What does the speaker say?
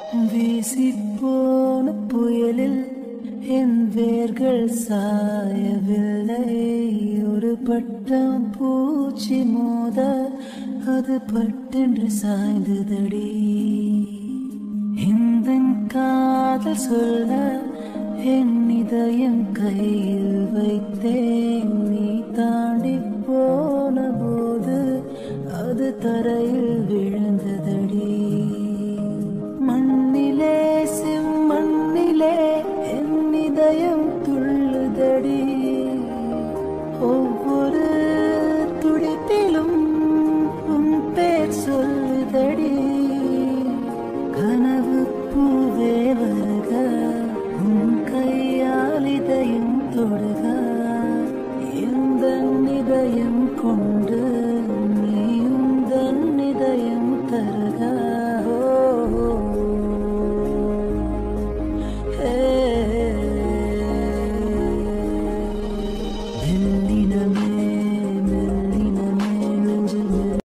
வீசிப்போன புயலில் என் வேர்கள் சாயவில்லை. ஒரு பட்டம் பூச்சி மோத அது பட்டென்று சாய்ந்ததடி. இந்த காதல் சொல்ல என் இதயம் கையில் வைத்தேன். நீ தாண்டி போன போது அது தரையில் விழுந்ததடி. மண்ணிலே செம்மண்ணிலே என் இதயம் துள்ளுதடி. ஒவ்வொரு துடிப்பிலும் உன் பேர் சொல்லுதடி. கனவு பூவே வருக, உன் கையால் இதயம் தொடுக. இந்த இதயம் கொண்டு